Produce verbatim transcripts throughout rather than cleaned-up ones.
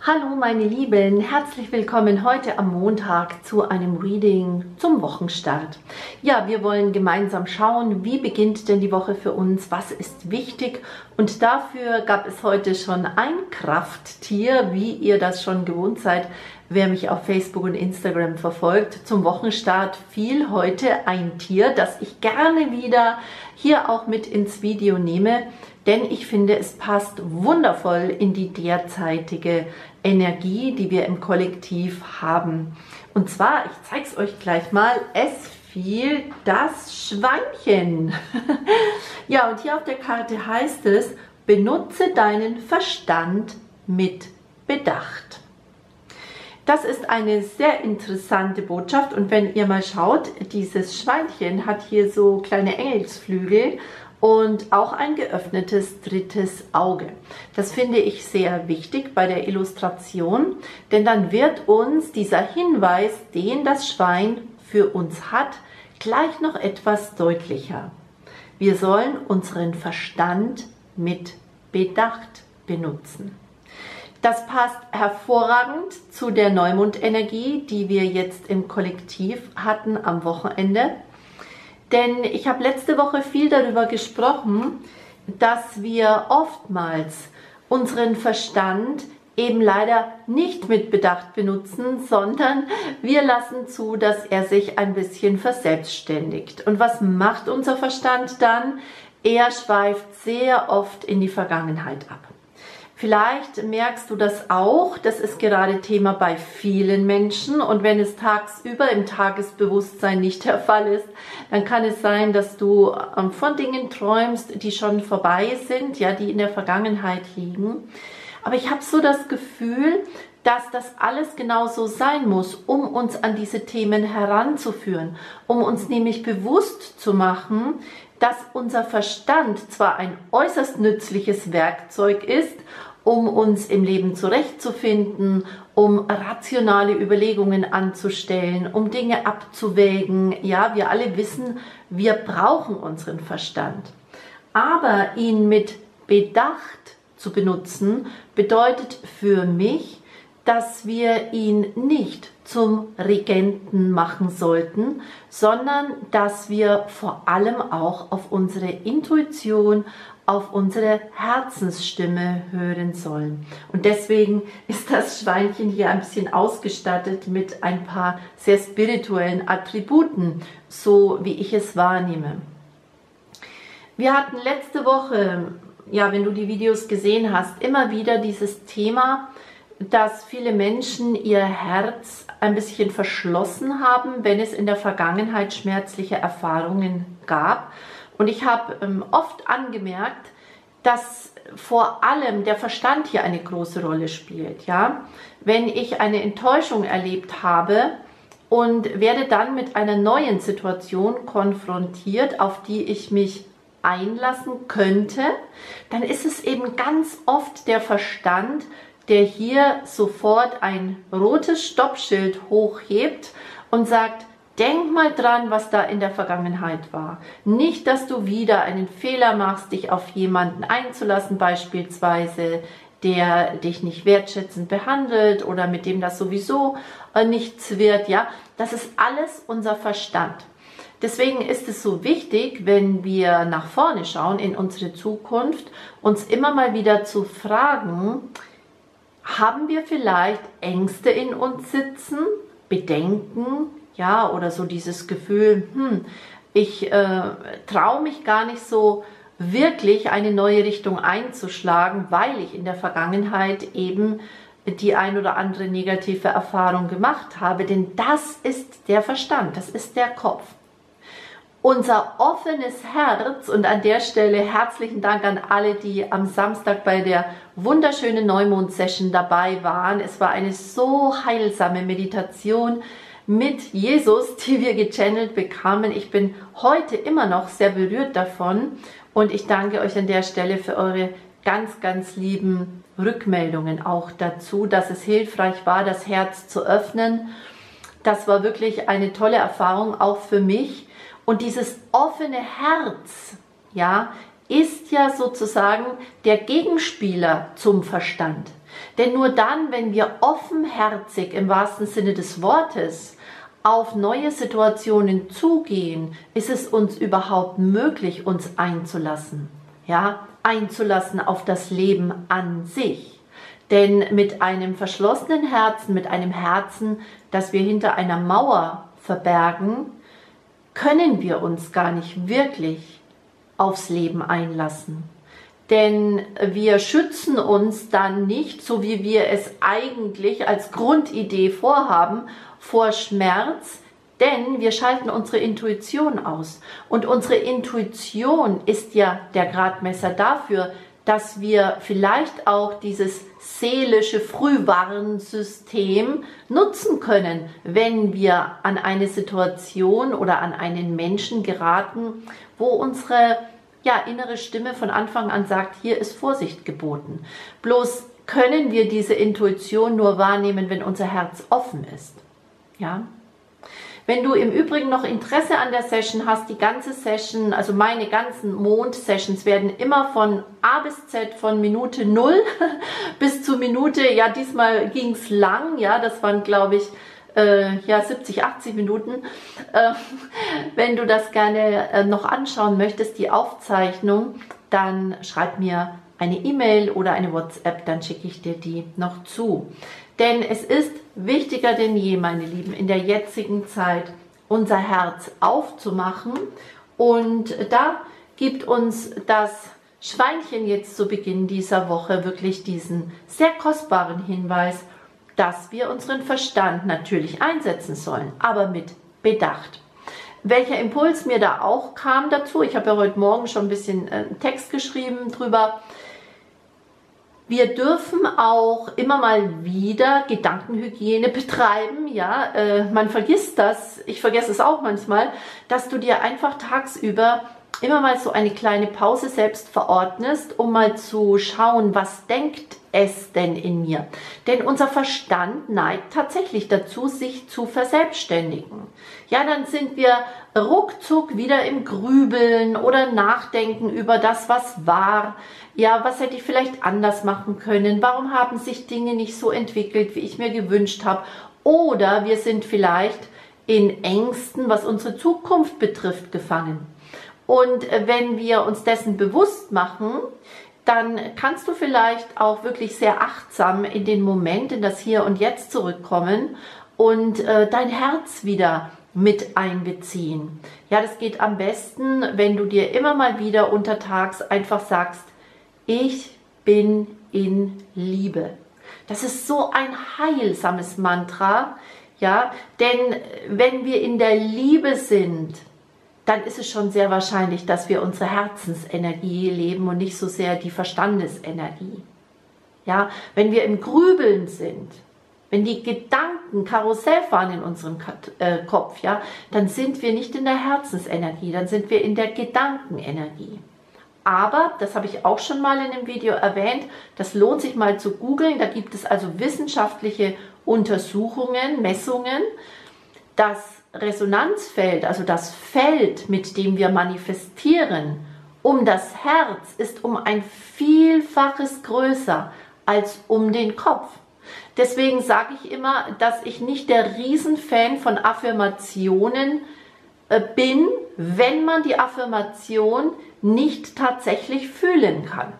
Hallo meine Lieben, herzlich willkommen heute am Montag zu einem Reading zum Wochenstart. Ja, wir wollen gemeinsam schauen, wie beginnt denn die Woche für uns, was ist wichtig, und dafür gab es heute schon ein Krafttier, wie ihr das schon gewohnt seid, wer mich auf Facebook und Instagram verfolgt. Zum Wochenstart fiel heute ein Tier, das ich gerne wieder hier auch mit ins Video nehme, denn ich finde, es passt wundervoll in die derzeitige Energie, die wir im Kollektiv haben. Und zwar, ich zeige es euch gleich mal, es fiel das Schweinchen. Ja, und hier auf der Karte heißt es, benutze deinen Verstand mit Bedacht. Das ist eine sehr interessante Botschaft, und wenn ihr mal schaut, dieses Schweinchen hat hier so kleine Engelsflügel und auch ein geöffnetes drittes Auge. Das finde ich sehr wichtig bei der Illustration, denn dann wird uns dieser Hinweis, den das Schwein für uns hat, gleich noch etwas deutlicher. Wir sollen unseren Verstand mit Bedacht benutzen. Das passt hervorragend zu der Neumondenergie, die wir jetzt im Kollektiv hatten am Wochenende. Denn ich habe letzte Woche viel darüber gesprochen, dass wir oftmals unseren Verstand eben leider nicht mit Bedacht benutzen, sondern wir lassen zu, dass er sich ein bisschen verselbstständigt. Und was macht unser Verstand dann? Er schweift sehr oft in die Vergangenheit ab. Vielleicht merkst du das auch, das ist gerade Thema bei vielen Menschen, und wenn es tagsüber im Tagesbewusstsein nicht der Fall ist, dann kann es sein, dass du von Dingen träumst, die schon vorbei sind, ja, die in der Vergangenheit liegen. Aber ich habe so das Gefühl, dass das alles genau so sein muss, um uns an diese Themen heranzuführen, um uns nämlich bewusst zu machen, dass unser Verstand zwar ein äußerst nützliches Werkzeug ist, um uns im Leben zurechtzufinden, um rationale Überlegungen anzustellen, um Dinge abzuwägen. Ja, wir alle wissen, wir brauchen unseren Verstand. Aber ihn mit Bedacht zu benutzen, bedeutet für mich, dass wir ihn nicht zum Regenten machen sollten, sondern dass wir vor allem auch auf unsere Intuition, auf unsere Herzensstimme hören sollen. Und deswegen ist das Schweinchen hier ein bisschen ausgestattet mit ein paar sehr spirituellen Attributen, so wie ich es wahrnehme. Wir hatten letzte Woche, ja, wenn du die Videos gesehen hast, immer wieder dieses Thema, dass viele Menschen ihr Herz ein bisschen verschlossen haben, wenn es in der Vergangenheit schmerzliche Erfahrungen gab. Und ich habe ähm, oft angemerkt, dass vor allem der Verstand hier eine große Rolle spielt. Ja? Wenn ich eine Enttäuschung erlebt habe und werde dann mit einer neuen Situation konfrontiert, auf die ich mich einlassen könnte, dann ist es eben ganz oft der Verstand, der hier sofort ein rotes Stoppschild hochhebt und sagt, denk mal dran, was da in der Vergangenheit war. Nicht, dass du wieder einen Fehler machst, dich auf jemanden einzulassen, beispielsweise, der dich nicht wertschätzend behandelt oder mit dem das sowieso nichts wird. Ja, das ist alles unser Verstand. Deswegen ist es so wichtig, wenn wir nach vorne schauen in unsere Zukunft, uns immer mal wieder zu fragen, haben wir vielleicht Ängste in uns sitzen, Bedenken, ja, oder so dieses Gefühl, hm, ich äh, traue mich gar nicht so wirklich eine neue Richtung einzuschlagen, weil ich in der Vergangenheit eben die ein oder andere negative Erfahrung gemacht habe, denn das ist der Verstand, das ist der Kopf. Unser offenes Herz, und an der Stelle herzlichen Dank an alle, die am Samstag bei der wunderschönen Neumond-Session dabei waren. Es war eine so heilsame Meditation mit Jesus, die wir gechannelt bekamen. Ich bin heute immer noch sehr berührt davon, und ich danke euch an der Stelle für eure ganz, ganz lieben Rückmeldungen auch dazu, dass es hilfreich war, das Herz zu öffnen. Das war wirklich eine tolle Erfahrung, auch für mich. Und dieses offene Herz, ja, ist ja sozusagen der Gegenspieler zum Verstand. Denn nur dann, wenn wir offenherzig im wahrsten Sinne des Wortes auf neue Situationen zugehen, ist es uns überhaupt möglich, uns einzulassen. Ja, einzulassen auf das Leben an sich. Denn mit einem verschlossenen Herzen, mit einem Herzen, das wir hinter einer Mauer verbergen, können wir uns gar nicht wirklich aufs Leben einlassen. Denn wir schützen uns dann nicht, so wie wir es eigentlich als Grundidee vorhaben, vor Schmerz, denn wir schalten unsere Intuition aus. Und unsere Intuition ist ja der Gradmesser dafür, dass wir vielleicht auch dieses seelische Frühwarnsystem nutzen können, wenn wir an eine Situation oder an einen Menschen geraten, wo unsere ja, innere Stimme von Anfang an sagt, hier ist Vorsicht geboten. Bloß können wir diese Intuition nur wahrnehmen, wenn unser Herz offen ist. Ja? Wenn du im Übrigen noch Interesse an der Session hast, die ganze Session, also meine ganzen Mond-Sessions werden immer von A bis Z, von Minute null bis zu Minute, ja diesmal ging es lang, ja, das waren glaube ich äh, ja, siebzig, achtzig Minuten. Äh, wenn du das gerne äh, noch anschauen möchtest, die Aufzeichnung, dann schreib mir eine E-Mail oder eine WhatsApp, dann schicke ich dir die noch zu. Denn es ist wichtiger denn je, meine Lieben, in der jetzigen Zeit unser Herz aufzumachen. Und da gibt uns das Schweinchen jetzt zu Beginn dieser Woche wirklich diesen sehr kostbaren Hinweis, dass wir unseren Verstand natürlich einsetzen sollen, aber mit Bedacht. Welcher Impuls mir da auch kam dazu, ich habe ja heute Morgen schon ein bisschen äh, Text geschrieben drüber, wir dürfen auch immer mal wieder Gedankenhygiene betreiben, ja, äh, man vergisst das, ich vergesse es auch manchmal, dass du dir einfach tagsüber immer mal so eine kleine Pause selbst verordnest, um mal zu schauen, was denkt es denn in mir? Denn unser Verstand neigt tatsächlich dazu, sich zu verselbstständigen. Ja, dann sind wir ruckzuck wieder im Grübeln oder Nachdenken über das, was war. Ja, was hätte ich vielleicht anders machen können? Warum haben sich Dinge nicht so entwickelt, wie ich mir gewünscht habe? Oder wir sind vielleicht in Ängsten, was unsere Zukunft betrifft, gefangen. Und wenn wir uns dessen bewusst machen, dann kannst du vielleicht auch wirklich sehr achtsam in den Moment, in das Hier und Jetzt zurückkommen und äh, dein Herz wieder mit einbeziehen. Ja, das geht am besten, wenn du dir immer mal wieder untertags einfach sagst, ich bin in Liebe. Das ist so ein heilsames Mantra, ja, denn wenn wir in der Liebe sind, dann ist es schon sehr wahrscheinlich, dass wir unsere Herzensenergie leben und nicht so sehr die Verstandesenergie. Ja, wenn wir im Grübeln sind, wenn die Gedanken Karussell fahren in unserem Kopf, ja, dann sind wir nicht in der Herzensenergie, dann sind wir in der Gedankenenergie. Aber, das habe ich auch schon mal in dem Video erwähnt, das lohnt sich mal zu googeln, da gibt es also wissenschaftliche Untersuchungen, Messungen, dass Resonanzfeld, also das Feld, mit dem wir manifestieren, um das Herz ist um ein Vielfaches größer als um den Kopf. Deswegen sage ich immer, dass ich nicht der Riesenfan von Affirmationen äh, bin, wenn man die Affirmation nicht tatsächlich fühlen kann.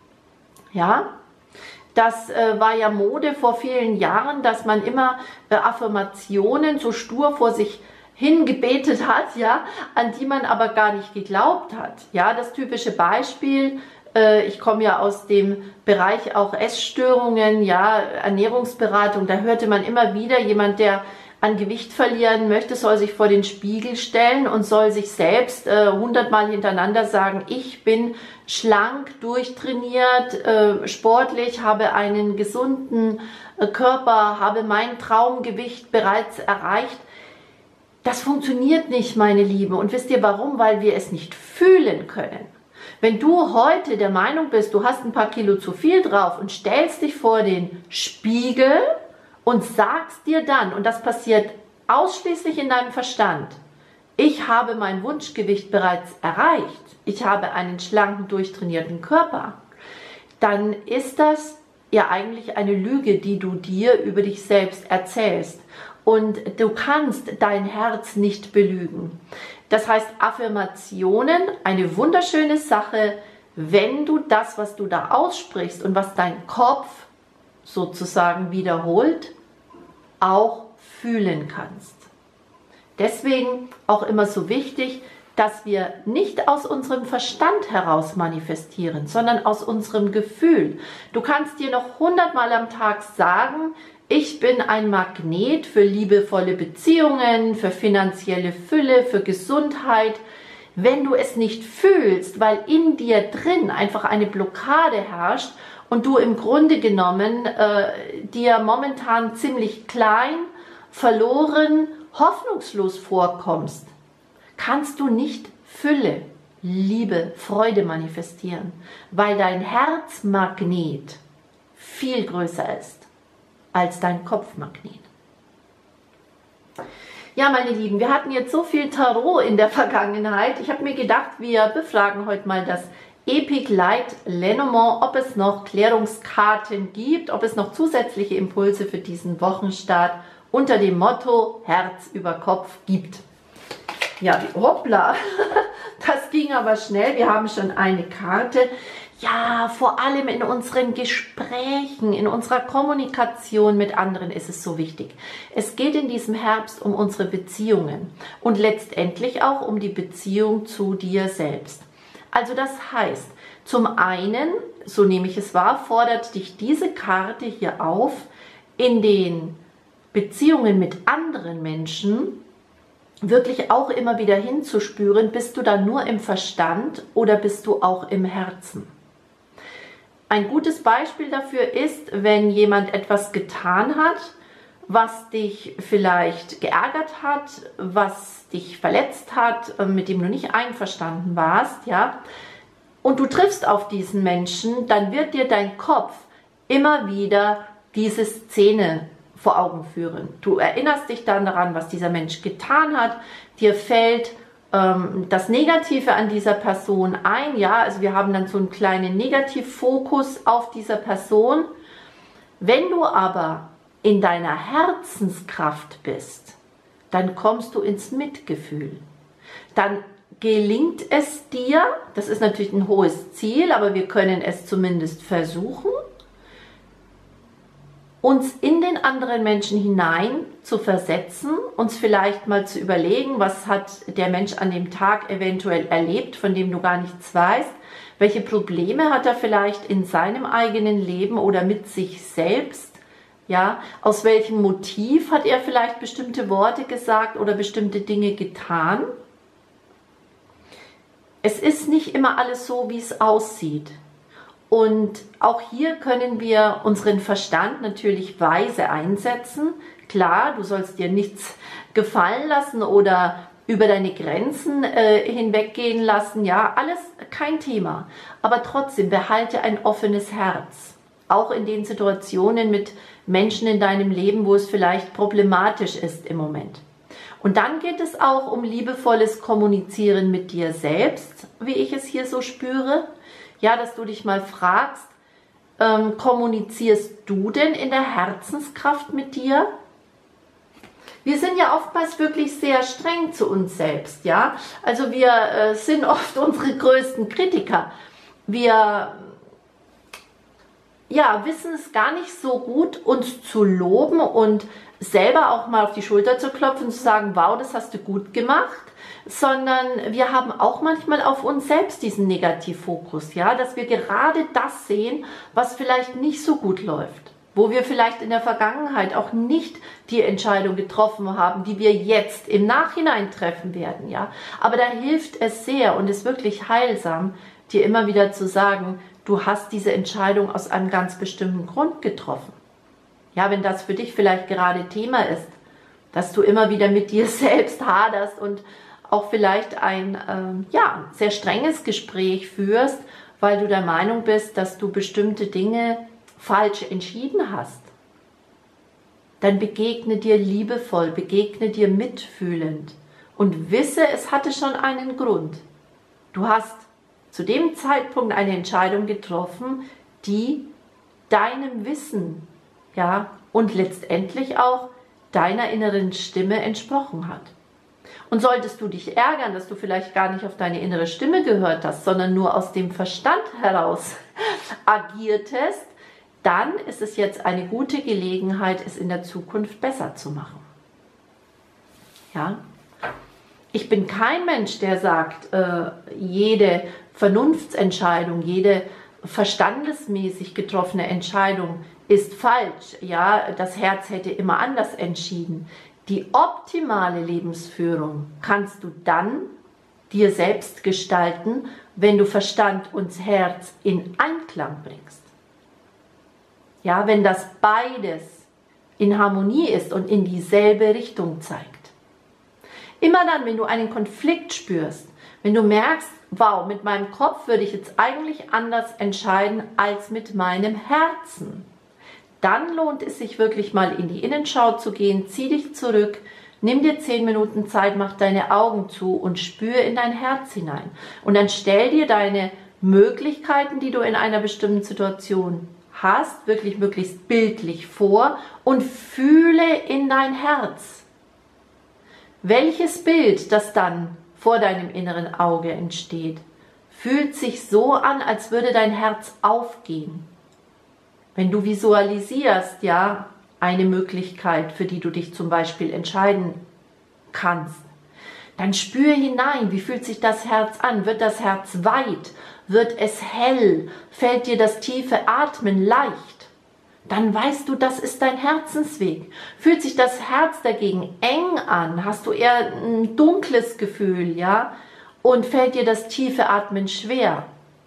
Ja? Das äh, war ja Mode vor vielen Jahren, dass man immer äh, Affirmationen so stur vor sich hingebetet hat, ja, an die man aber gar nicht geglaubt hat. Ja, das typische Beispiel, äh, ich komme ja aus dem Bereich auch Essstörungen, ja, Ernährungsberatung, da hörte man immer wieder, jemand, der an Gewicht verlieren möchte, soll sich vor den Spiegel stellen und soll sich selbst äh, hundertmal hintereinander sagen, ich bin schlank, durchtrainiert, äh, sportlich, habe einen gesunden äh, Körper, habe mein Traumgewicht bereits erreicht. Das funktioniert nicht, meine Lieben. Und wisst ihr warum? Weil wir es nicht fühlen können. Wenn du heute der Meinung bist, du hast ein paar Kilo zu viel drauf und stellst dich vor den Spiegel und sagst dir dann, und das passiert ausschließlich in deinem Verstand, ich habe mein Wunschgewicht bereits erreicht, ich habe einen schlanken, durchtrainierten Körper, dann ist das ja eigentlich eine Lüge, die du dir über dich selbst erzählst. Und du kannst dein Herz nicht belügen. Das heißt, Affirmationen, eine wunderschöne Sache, wenn du das, was du da aussprichst und was dein Kopf sozusagen wiederholt, auch fühlen kannst. Deswegen auch immer so wichtig, dass wir nicht aus unserem Verstand heraus manifestieren, sondern aus unserem Gefühl. Du kannst dir noch hundertmal am Tag sagen, ich bin ein Magnet für liebevolle Beziehungen, für finanzielle Fülle, für Gesundheit. Wenn du es nicht fühlst, weil in dir drin einfach eine Blockade herrscht und du im Grunde genommen äh, dir momentan ziemlich klein, verloren, hoffnungslos vorkommst, kannst du nicht Fülle, Liebe, Freude manifestieren, weil dein Herzmagnet viel größer ist als dein Kopfmagnet. Ja, meine Lieben, wir hatten jetzt so viel Tarot in der Vergangenheit. Ich habe mir gedacht, wir befragen heute mal das Epic Light Lenormand, ob es noch Klärungskarten gibt, ob es noch zusätzliche Impulse für diesen Wochenstart unter dem Motto Herz über Kopf gibt. Ja, hoppla, das ging aber schnell. Wir haben schon eine Karte. Ja, vor allem in unseren Gesprächen, in unserer Kommunikation mit anderen ist es so wichtig. Es geht in diesem Herbst um unsere Beziehungen und letztendlich auch um die Beziehung zu dir selbst. Also das heißt, zum einen, so nehme ich es wahr, fordert dich diese Karte hier auf, in den Beziehungen mit anderen Menschen wirklich auch immer wieder hinzuspüren, bist du da nur im Verstand oder bist du auch im Herzen? Ein gutes Beispiel dafür ist, wenn jemand etwas getan hat, was dich vielleicht geärgert hat, was dich verletzt hat, mit dem du nicht einverstanden warst, ja, und du triffst auf diesen Menschen, dann wird dir dein Kopf immer wieder diese Szene vor Augen führen. Du erinnerst dich dann daran, was dieser Mensch getan hat, dir fällt ähm, das Negative an dieser Person ein, ja, also wir haben dann so einen kleinen Negativfokus auf dieser Person. Wenn du aber in deiner Herzenskraft bist, dann kommst du ins Mitgefühl. Dann gelingt es dir, das ist natürlich ein hohes Ziel, aber wir können es zumindest versuchen, uns in den anderen Menschen hinein zu versetzen, uns vielleicht mal zu überlegen, was hat der Mensch an dem Tag eventuell erlebt, von dem du gar nichts weißt, welche Probleme hat er vielleicht in seinem eigenen Leben oder mit sich selbst, ja, aus welchem Motiv hat er vielleicht bestimmte Worte gesagt oder bestimmte Dinge getan. Es ist nicht immer alles so, wie es aussieht. Und auch hier können wir unseren Verstand natürlich weise einsetzen. Klar, du sollst dir nichts gefallen lassen oder über deine Grenzen äh, hinweggehen lassen. Ja, alles kein Thema. Aber trotzdem behalte ein offenes Herz. Auch in den Situationen mit Menschen in deinem Leben, wo es vielleicht problematisch ist im Moment. Und dann geht es auch um liebevolles Kommunizieren mit dir selbst, wie ich es hier so spüre. Ja, dass du dich mal fragst, ähm, kommunizierst du denn in der Herzenskraft mit dir? Wir sind ja oftmals wirklich sehr streng zu uns selbst, ja. Also wir äh, sind oft unsere größten Kritiker. Wir ja, wissen es gar nicht so gut, uns zu loben und selber auch mal auf die Schulter zu klopfen und zu sagen, wow, das hast du gut gemacht. Sondern wir haben auch manchmal auf uns selbst diesen Negativfokus, ja, dass wir gerade das sehen, was vielleicht nicht so gut läuft, wo wir vielleicht in der Vergangenheit auch nicht die Entscheidung getroffen haben, die wir jetzt im Nachhinein treffen werden, ja. Aber da hilft es sehr und ist wirklich heilsam, dir immer wieder zu sagen, du hast diese Entscheidung aus einem ganz bestimmten Grund getroffen. Ja, wenn das für dich vielleicht gerade Thema ist, dass du immer wieder mit dir selbst haderst und auch vielleicht ein ähm, ja, sehr strenges Gespräch führst, weil du der Meinung bist, dass du bestimmte Dinge falsch entschieden hast. Dann begegne dir liebevoll, begegne dir mitfühlend und wisse, es hatte schon einen Grund. Du hast zu dem Zeitpunkt eine Entscheidung getroffen, die deinem Wissen, ja, und letztendlich auch deiner inneren Stimme entsprochen hat. Und solltest du dich ärgern, dass du vielleicht gar nicht auf deine innere Stimme gehört hast, sondern nur aus dem Verstand heraus agiertest, dann ist es jetzt eine gute Gelegenheit, es in der Zukunft besser zu machen. Ja? Ich bin kein Mensch, der sagt, äh, jede Vernunftsentscheidung, jede verstandesmäßig getroffene Entscheidung ist falsch. Ja, das Herz hätte immer anders entschieden. Die optimale Lebensführung kannst du dann dir selbst gestalten, wenn du Verstand und Herz in Einklang bringst. Ja, wenn das beides in Harmonie ist und in dieselbe Richtung zeigt. Immer dann, wenn du einen Konflikt spürst, wenn du merkst, wow, mit meinem Kopf würde ich jetzt eigentlich anders entscheiden als mit meinem Herzen, dann lohnt es sich wirklich mal in die Innenschau zu gehen, zieh dich zurück, nimm dir zehn Minuten Zeit, mach deine Augen zu und spür in dein Herz hinein. Und dann stell dir deine Möglichkeiten, die du in einer bestimmten Situation hast, wirklich möglichst bildlich vor und fühle in dein Herz. Welches Bild, das dann vor deinem inneren Auge entsteht, fühlt sich so an, als würde dein Herz aufgehen. Wenn du visualisierst, ja, eine Möglichkeit, für die du dich zum Beispiel entscheiden kannst, dann spür hinein, wie fühlt sich das Herz an? Wird das Herz weit? Wird es hell? Fällt dir das tiefe Atmen leicht? Dann weißt du, das ist dein Herzensweg. Fühlt sich das Herz dagegen eng an? Hast du eher ein dunkles Gefühl, ja? Und fällt dir das tiefe Atmen schwer?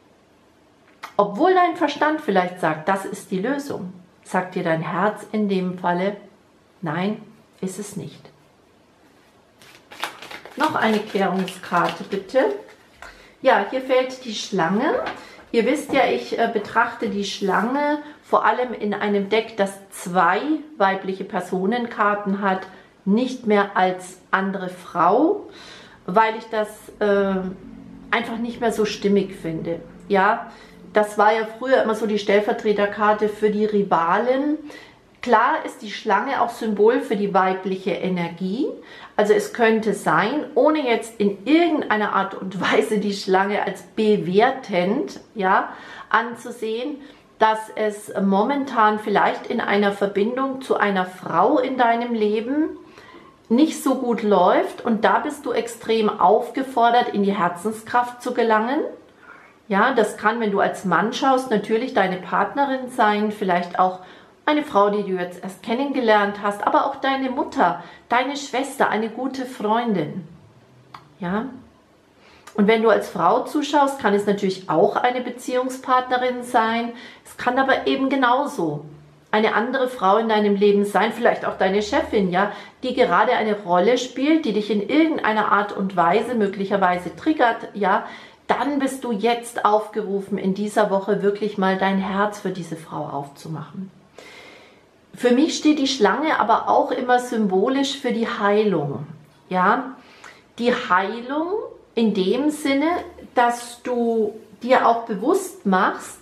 Obwohl dein Verstand vielleicht sagt, das ist die Lösung, sagt dir dein Herz in dem Falle, nein, ist es nicht. Noch eine Klärungskarte bitte. Ja, hier fällt die Schlange. Ihr wisst ja, ich äh, betrachte die Schlange vor allem in einem Deck, das zwei weibliche Personenkarten hat, nicht mehr als andere Frau, weil ich das äh, einfach nicht mehr so stimmig finde. Ja, das war ja früher immer so die Stellvertreterkarte für die Rivalen. Klar ist die Schlange auch Symbol für die weibliche Energie. Also es könnte sein, ohne jetzt in irgendeiner Art und Weise die Schlange als bewertend, ja, anzusehen, dass es momentan vielleicht in einer Verbindung zu einer Frau in deinem Leben nicht so gut läuft und da bist du extrem aufgefordert, in die Herzenskraft zu gelangen. Ja, das kann, wenn du als Mann schaust, natürlich deine Partnerin sein, vielleicht auch eine Frau, die du jetzt erst kennengelernt hast, aber auch deine Mutter, deine Schwester, eine gute Freundin. Ja? Und wenn du als Frau zuschaust, kann es natürlich auch eine Beziehungspartnerin sein. Es kann aber eben genauso eine andere Frau in deinem Leben sein, vielleicht auch deine Chefin, ja, die gerade eine Rolle spielt, die dich in irgendeiner Art und Weise möglicherweise triggert, ja, dann bist du jetzt aufgerufen, in dieser Woche wirklich mal dein Herz für diese Frau aufzumachen. Für mich steht die Schlange aber auch immer symbolisch für die Heilung. Ja? Die Heilung in dem Sinne, dass du dir auch bewusst machst,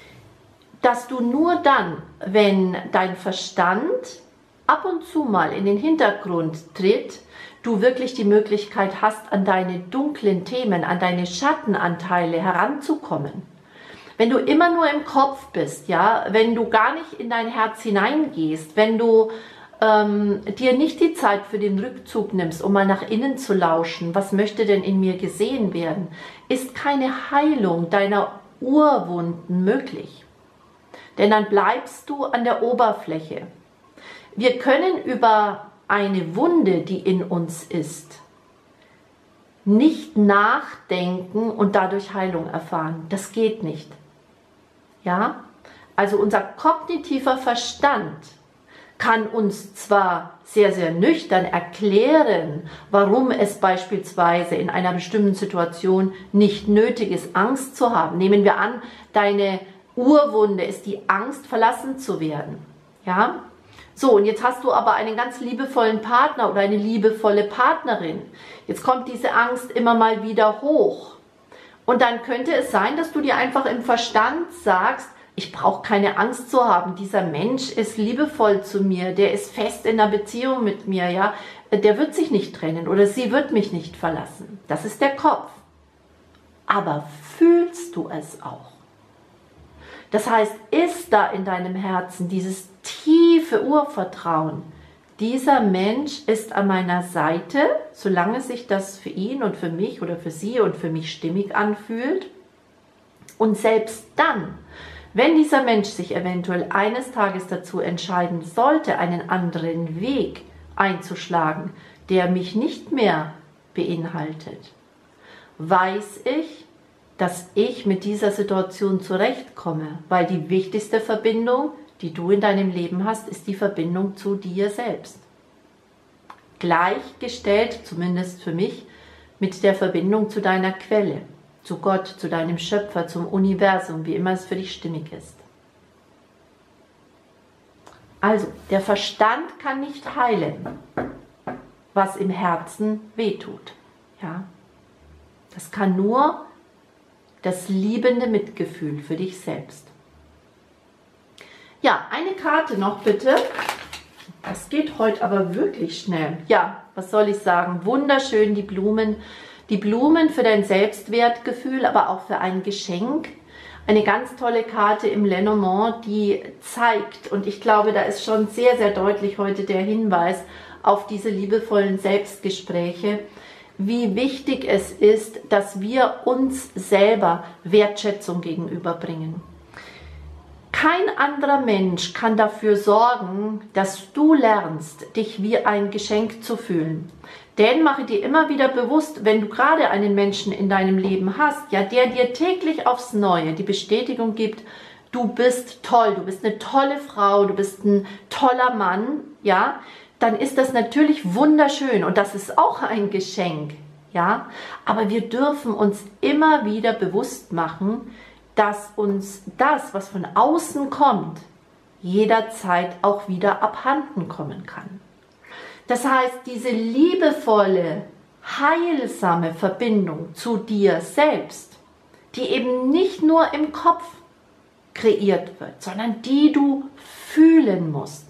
dass du nur dann, wenn dein Verstand ab und zu mal in den Hintergrund tritt, du wirklich die Möglichkeit hast, an deine dunklen Themen, an deine Schattenanteile heranzukommen. Wenn du immer nur im Kopf bist, ja, wenn du gar nicht in dein Herz hineingehst, wenn du ähm, dir nicht die Zeit für den Rückzug nimmst, um mal nach innen zu lauschen, was möchte denn in mir gesehen werden, ist keine Heilung deiner Urwunden möglich. Denn dann bleibst du an der Oberfläche. Wir können über eine Wunde, die in uns ist, nicht nachdenken und dadurch Heilung erfahren. Das geht nicht. Ja? Also unser kognitiver Verstand kann uns zwar sehr, sehr nüchtern erklären, warum es beispielsweise in einer bestimmten Situation nicht nötig ist, Angst zu haben. Nehmen wir an, deine Urwunde ist die Angst, verlassen zu werden. Ja? So, und jetzt hast du aber einen ganz liebevollen Partner oder eine liebevolle Partnerin. Jetzt kommt diese Angst immer mal wieder hoch. Und dann könnte es sein, dass du dir einfach im Verstand sagst, Ich brauche keine Angst zu haben. Dieser Mensch ist liebevoll zu mir, der ist fest in einer Beziehung mit mir, ja. Der wird sich nicht trennen oder sie wird mich nicht verlassen. Das ist der Kopf. Aber fühlst du es auch? Das heißt, ist da in deinem Herzen dieses tiefe Urvertrauen, dieser Mensch ist an meiner Seite, solange sich das für ihn und für mich oder für sie und für mich stimmig anfühlt. Und selbst dann, wenn dieser Mensch sich eventuell eines Tages dazu entscheiden sollte, einen anderen Weg einzuschlagen, der mich nicht mehr beinhaltet, weiß ich, dass ich mit dieser Situation zurechtkomme, weil die wichtigste Verbindung, die du in deinem Leben hast, ist die Verbindung zu dir selbst. Gleichgestellt, zumindest für mich, mit der Verbindung zu deiner Quelle, zu Gott, zu deinem Schöpfer, zum Universum, wie immer es für dich stimmig ist. Also, der Verstand kann nicht heilen, was im Herzen wehtut. Ja? Das kann nur das liebende Mitgefühl für dich selbst. Ja, eine Karte noch bitte. Das geht heute aber wirklich schnell. Ja, was soll ich sagen? Wunderschön, die Blumen. Die Blumen für dein Selbstwertgefühl, aber auch für ein Geschenk. Eine ganz tolle Karte im Lenormand, die zeigt, und ich glaube, da ist schon sehr, sehr deutlich heute der Hinweis auf diese liebevollen Selbstgespräche, wie wichtig es ist, dass wir uns selber Wertschätzung gegenüberbringen. Kein anderer Mensch kann dafür sorgen, dass du lernst, dich wie ein Geschenk zu fühlen. Denn mache dir immer wieder bewusst, wenn du gerade einen Menschen in deinem Leben hast, ja, der dir täglich aufs Neue die Bestätigung gibt, du bist toll, du bist eine tolle Frau, du bist ein toller Mann, ja, dann ist das natürlich wunderschön und das ist auch ein Geschenk, ja. Aber wir dürfen uns immer wieder bewusst machen, dass uns das, was von außen kommt, jederzeit auch wieder abhanden kommen kann. Das heißt, diese liebevolle, heilsame Verbindung zu dir selbst, die eben nicht nur im Kopf kreiert wird, sondern die du fühlen musst,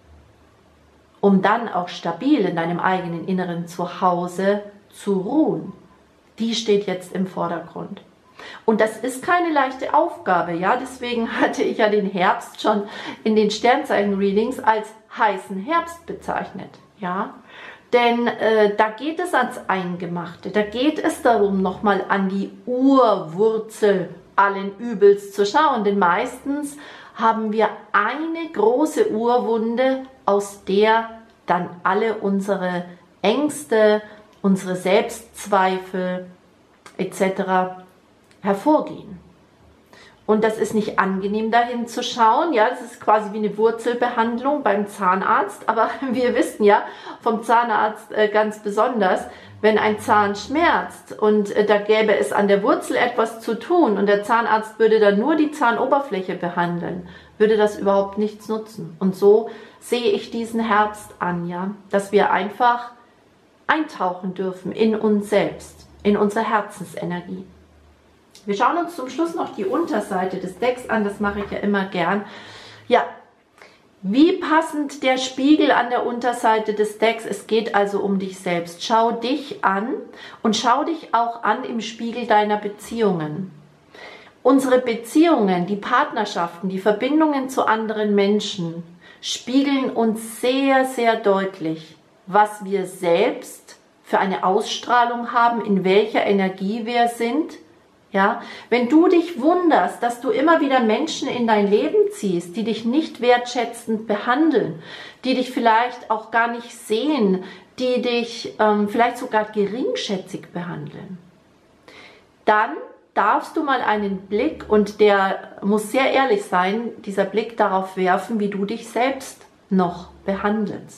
um dann auch stabil in deinem eigenen inneren Zuhause zu ruhen, die steht jetzt im Vordergrund. Und das ist keine leichte Aufgabe, ja, deswegen hatte ich ja den Herbst schon in den Sternzeichen-Readings als heißen Herbst bezeichnet, ja, denn äh, da geht es ans Eingemachte, da geht es darum, nochmal an die Urwurzel allen Übels zu schauen, denn meistens haben wir eine große Urwunde, aus der dann alle unsere Ängste, unsere Selbstzweifel et cetera hervorgehen. Und das ist nicht angenehm, dahin zu schauen. Ja, das ist quasi wie eine Wurzelbehandlung beim Zahnarzt. Aber wir wissen ja vom Zahnarzt äh, ganz besonders, wenn ein Zahn schmerzt und äh, da gäbe es an der Wurzel etwas zu tun und der Zahnarzt würde dann nur die Zahnoberfläche behandeln, würde das überhaupt nichts nutzen. Und so sehe ich diesen Herbst an, ja, dass wir einfach eintauchen dürfen in uns selbst, in unsere Herzensenergie. Wir schauen uns zum Schluss noch die Unterseite des Decks an, das mache ich ja immer gern. Ja, wie passend der Spiegel an der Unterseite des Decks, es geht also um dich selbst. Schau dich an und schau dich auch an im Spiegel deiner Beziehungen. Unsere Beziehungen, die Partnerschaften, die Verbindungen zu anderen Menschen spiegeln uns sehr, sehr deutlich, was wir selbst für eine Ausstrahlung haben, in welcher Energie wir sind. Ja, wenn du dich wunderst, dass du immer wieder Menschen in dein Leben ziehst, die dich nicht wertschätzend behandeln, die dich vielleicht auch gar nicht sehen, die dich ähm, vielleicht sogar geringschätzig behandeln, dann darfst du mal einen Blick, und der muss sehr ehrlich sein, dieser Blick darauf werfen, wie du dich selbst noch behandelst.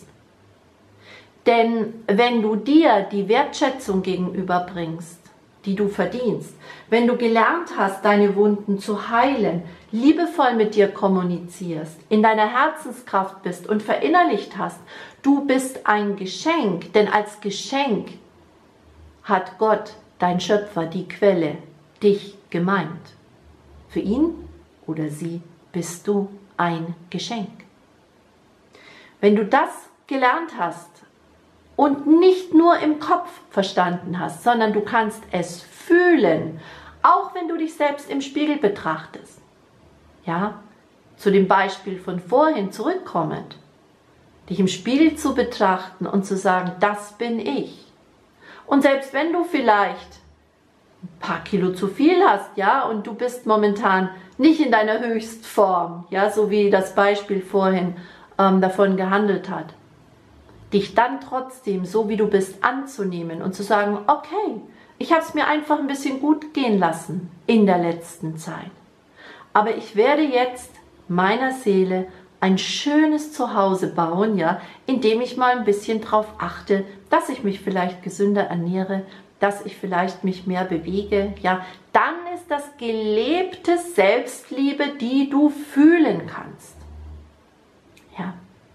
Denn wenn du dir die Wertschätzung gegenüberbringst, die du verdienst, wenn du gelernt hast, deine Wunden zu heilen, liebevoll mit dir kommunizierst, in deiner Herzenskraft bist und verinnerlicht hast, du bist ein Geschenk, denn als Geschenk hat Gott, dein Schöpfer, die Quelle, dich gemeint. Für ihn oder sie bist du ein Geschenk. Wenn du das gelernt hast und nicht nur im Kopf verstanden hast, sondern du kannst es fühlen, auch wenn du dich selbst im Spiegel betrachtest. Ja, zu dem Beispiel von vorhin zurückkommend, dich im Spiegel zu betrachten und zu sagen, das bin ich. Und selbst wenn du vielleicht ein paar Kilo zu viel hast, ja, und du bist momentan nicht in deiner Höchstform, ja, so wie das Beispiel vorhin ähm, davon gehandelt hat, dich dann trotzdem, so wie du bist, anzunehmen und zu sagen, okay, ich habe es mir einfach ein bisschen gut gehen lassen in der letzten Zeit. Aber ich werde jetzt meiner Seele ein schönes Zuhause bauen, ja, indem ich mal ein bisschen darauf achte, dass ich mich vielleicht gesünder ernähre, dass ich vielleicht mich mehr bewege, ja, dann ist das gelebte Selbstliebe, die du fühlen kannst. Ja.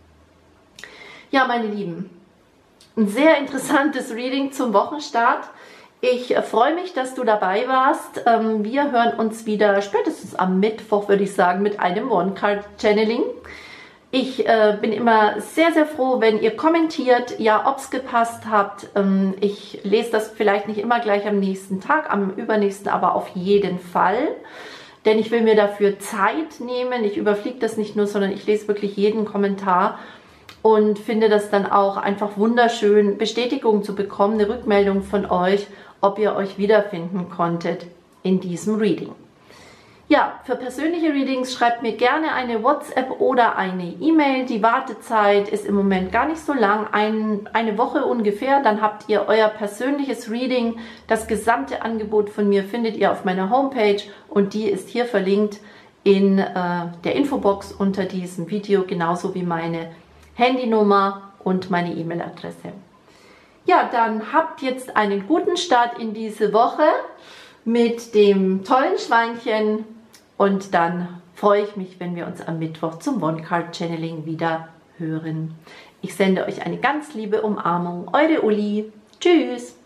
Ja, meine Lieben, ein sehr interessantes Reading zum Wochenstart. Ich freue mich, dass du dabei warst. Wir hören uns wieder spätestens am Mittwoch, würde ich sagen, mit einem One-Card-Channeling. Ich äh, bin immer sehr, sehr froh, wenn ihr kommentiert, ja, ob es gepasst hat. Ähm, ich lese das vielleicht nicht immer gleich am nächsten Tag, am übernächsten aber auf jeden Fall. Denn ich will mir dafür Zeit nehmen. Ich überfliege das nicht nur, sondern ich lese wirklich jeden Kommentar und finde das dann auch einfach wunderschön, Bestätigung zu bekommen, eine Rückmeldung von euch, ob ihr euch wiederfinden konntet in diesem Reading. Ja, für persönliche Readings schreibt mir gerne eine WhatsApp oder eine E-Mail. Die Wartezeit ist im Moment gar nicht so lang, ein, eine Woche ungefähr. Dann habt ihr euer persönliches Reading. Das gesamte Angebot von mir findet ihr auf meiner Homepage und die ist hier verlinkt in äh, der Infobox unter diesem Video, genauso wie meine Handynummer und meine E-Mail-Adresse. Ja, dann habt jetzt einen guten Start in diese Woche mit dem tollen Schweinchen. Und dann freue ich mich, wenn wir uns am Mittwoch zum One-Card-Channeling wieder hören. Ich sende euch eine ganz liebe Umarmung. Eure Uli. Tschüss.